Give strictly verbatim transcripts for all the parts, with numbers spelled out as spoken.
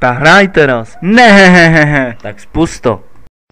Tak hraj teraz. Nehehehe. Tak spust to.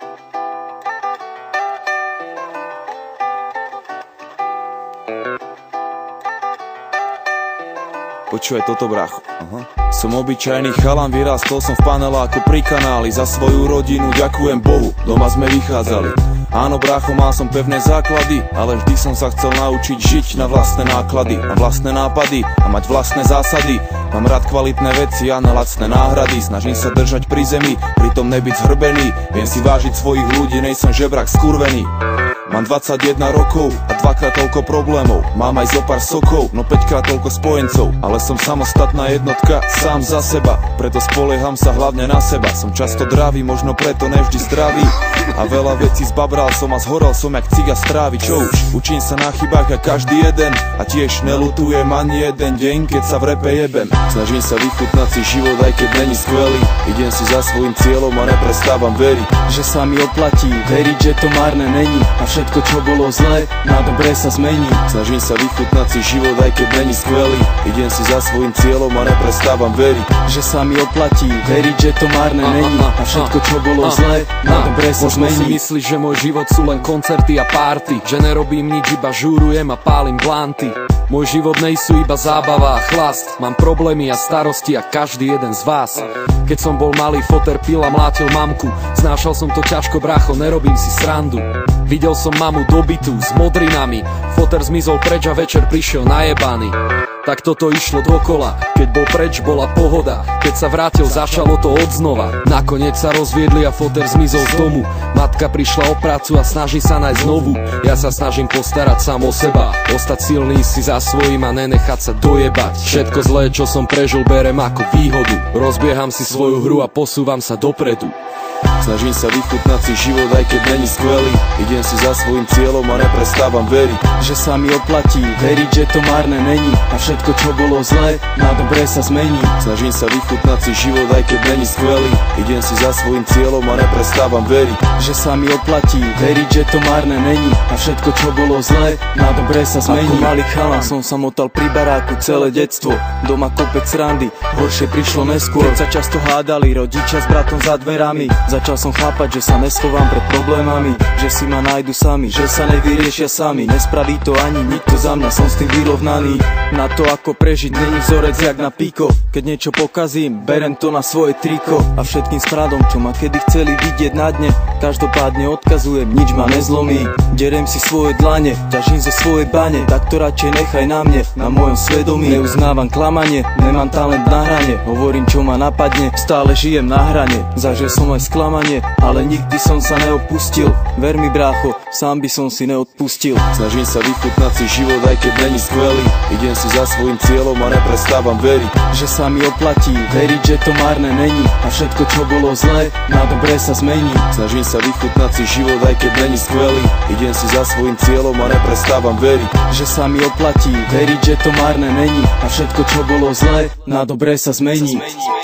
Počúvaj toto, brácho. Aha. Som obyčajný chalan, vyrastol som v paneláku pri kanáli. Za svoju rodinu ďakujem Bohu, doma sme vychádzali. Áno, brácho, mal som pevné základy, ale vždy som sa chcel naučiť žiť na vlastné náklady, na vlastné nápady a mať vlastné zásady. Mám rád kvalitné veci a na lacné náhrady. Snažím sa držať pri zemi, pritom nebyť zhrbený. Viem si vážiť svojich ľudí, nejsem žebrak skurvený. Mám dvadsaťjeden rokov a dvakrát toľko problémov. Mám aj zo pár sokov, no päťkrát toľko spojencov. Ale som samostatná jednotka, sám za seba. Preto spolieham sa hlavne na seba. Som často dravý, možno preto nevždy zdravý. A veľa vecí zbabral som a zhorel som jak ciga z trávy. Čo už, učím sa na chybách a každý jeden. A tiež nelutujem ani jeden deň, keď sa v repe jebem. Snažím sa vychutnať si život, aj keď není skvelý. Idem si za svojím cieľom a neprestávam veriť, že sa mi oplatí veriť, že to márne není. A všetko, čo bolo zlé, na dobré sa zmení. Snažím sa vychutnať si život, aj keď není skvelý. Idem si za svojím cieľom a neprestávam veriť, že sa mi oplatí veriť, že to márne není. A všetko, čo bolo zlé, na dobré sa zmení. Možno si myslíš, že môj život sú len koncerty a párty, že nerobím nič, iba žúrujem a pálim blanty. Môj život nejsú iba zábava a chlast. Mám problémy a starosti a každý jeden z vás. Keď som bol malý, foter pil a mlátil mamku. Znášal som to ťažko, brácho, nerobím si srandu. Videl som mamu dobytú s modrinami. Foter zmizol preč a večer prišiel najebaný. Tak toto išlo dokola, keď bol preč, bola pohoda. Keď sa vrátil, začalo to odznova. Nakoniec sa rozviedli a foter zmizol z domu. Matka prišla o prácu a snaží sa nájsť znovu. Ja sa snažím postarať sám o seba, ostať silný si za svojím a nenechať sa dojebať. Všetko zlé, čo som prežil, berem ako výhodu. Rozbieham si svoju hru a posúvam sa dopredu. Snažím sa vychutnať si život, aj keď není skvelý. Idem si za svojím cieľom a neprestávam veriť, že sa mi oplatí veriť, že to márne není. A všetko, čo bolo zlé, na dobré sa zmení. Snažím sa vychutnať si život, aj keď není skvelý. Idem si za svojím cieľom a neprestávam veriť, že sa mi oplatí veriť, že to márne není. A všetko, čo bolo zlé, na dobré sa zmení. Ako malý chalan som sa motal pri baráku celé detstvo. Doma kopec srandy, horšie prišlo neskôr. Keď sa často hádali rodičia s bratom za dverami, začal som chápať, že sa neschovám pred problémami, že si ma nájdu sami, že sa nevyriešia sami. Nespraví to ani nikto za mňa, som s tým vyrovnaný. Na to, ako prežiť, není vzorec jak na píko. Keď niečo pokazím, berem to na svoje triko. A všetkým smradom, čo ma kedy chceli vidieť na dne, každopádne odkazujem, nič ma nezlomí. Derem si svoje dlane, ťažím zo svojej bane. Tak to radšej nechaj na mne, na mojom svedomí. Neuznávam klamanie, nemám talent na hrane. Hovorím, čo ma napadne, stále žijem na hrane. Zažil som aj sklamanie, ale nikdy som sa neopustil. Ver mi, brácho, sám by som si neodpustil. Snažím sa vychutnať si život, aj keď není skvelý. Idem si za svojím cieľom a neprestávam veriť, že sa mi oplatí veriť, že to márne není. A všetko, čo bolo zlé, na dobré sa zmení. Snažím sa vychutnať si život, aj keď není skvelý. Idem si za svojím cieľom a neprestávam veriť, že sa mi oplatí veriť, že to márne není. A všetko, čo bolo zlé, na dobré sa zmení.